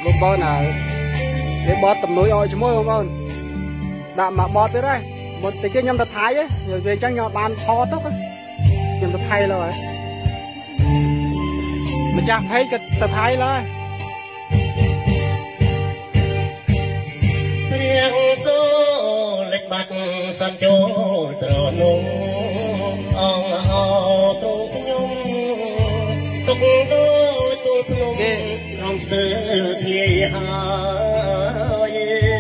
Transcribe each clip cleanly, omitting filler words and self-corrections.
បងប្អូនគេបត់តំនួយឲ្យជាមួយបងប្អូនដាក់មកបត់ទៀតហើយមុនតិចគេខ្ញុំទៅថៃហ្នឹងវាអញ្ចឹងខ្ញុំបានថតទៅខ្ញុំទៅថៃលើហើយម្ចាស់ភ័យក៏ទៅថៃលើរៀងសូលេចបាត់សាន់ចូលត្រនោះអងអោទូខ្ញុំទុកទូភ្នំរំស្ទើរធ្លាយហើយ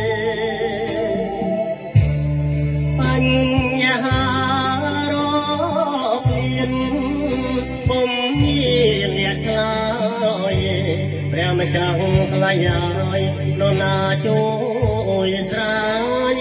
បញ្ហារកលៀនពុំមានអ្នកឆ្លើយព្រះម្ចាស់ខ្លាញ់ហើយនរណាជួយស្រាយ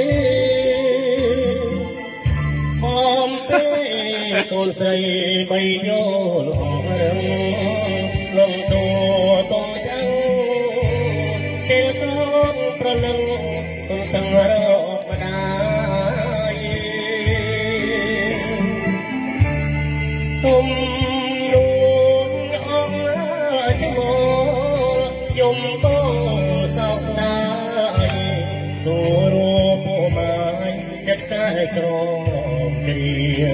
បំពេលកូនស្រីបីយោល្អរឹងលំតួតុងចាំងពេលសោតប្រលឹងទុំសង្រកម្ដាយទុំនួនអង្គច្មោយំតសោកស្ដាយសូរពោបាយចិត្តខ្សែក្រមគ្រា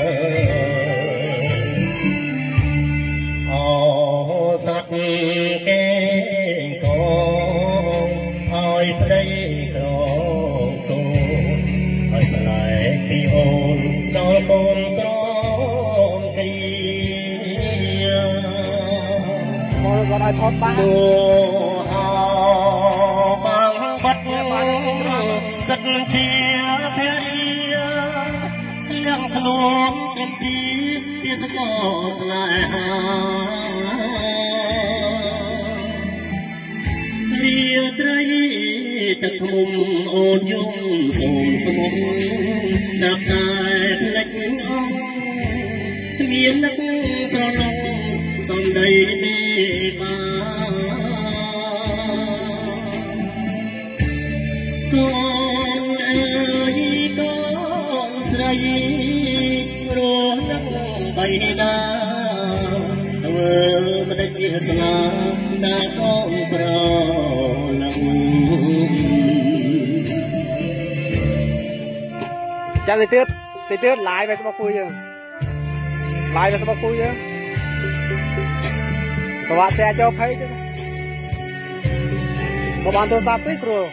សត្វគេកងឲ្យប្តីក្រកូនឲ្យស្លែកពីអូនចោលកូនក្រមគ្រាមកគាត់ឲ្យថតបានហោបាំងបាត់សិតជាភរិយាទាំងខ្លួនត្រឹមទីពីសកលស្នេហារាត្រីទឹកឃុំអូនយំសូមស្មុំចាប់តែភ្លេចអង្គគ្មាននឹកស្រណងសំដីទេបាកូនអើយកូនស្រីរស់នឹងបៃតាធ្វើមិនដេចវាសនាណាកូនប្រលឹងចាំទៅទៀតឡាយ Facebook គួយយើងឡាយ Facebook គួយយើងប្រវត្តិតែចូលភ័យទៅក៏បានទូរស័ព្ទទៅគ្រូ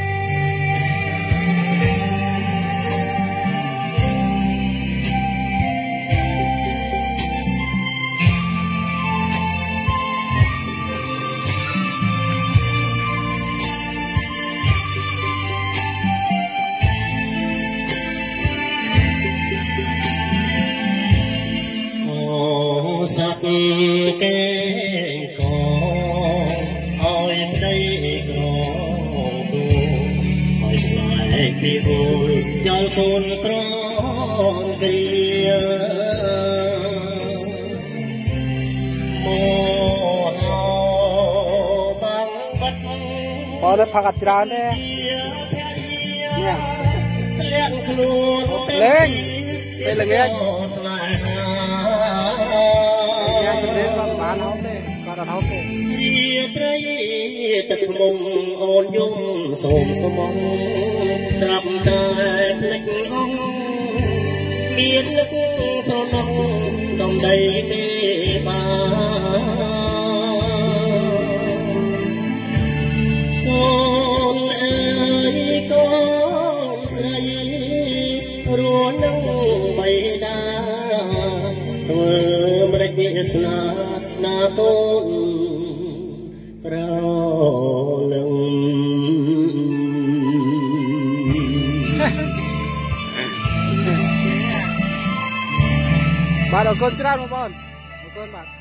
សត្វគេកឲ្យប្តីក្រគូឲ្យស្លែកពីអូនចោលកូនក្រគ្រាមកហៅបាំងបាត់អរផាក់ច្រើនទេនេះលាក់ខ្លួនលេងពេលល្ងាចស្នេហាបានហូបទេគាត់អត់ហូបទេរាត្រីទឹកមុំអូនយំសូមស្មងស្រាប់តែភ្លេចអង្គមាននឹកស្រណងសំដីទេបាកូនអើយកូនស្រីរស់នឹងបៃតាធ្វើមិនដេចវាសនាណាកូនប្រលឹងបាទអរគុណច្រើនបងប្អូនអរគុណបាទ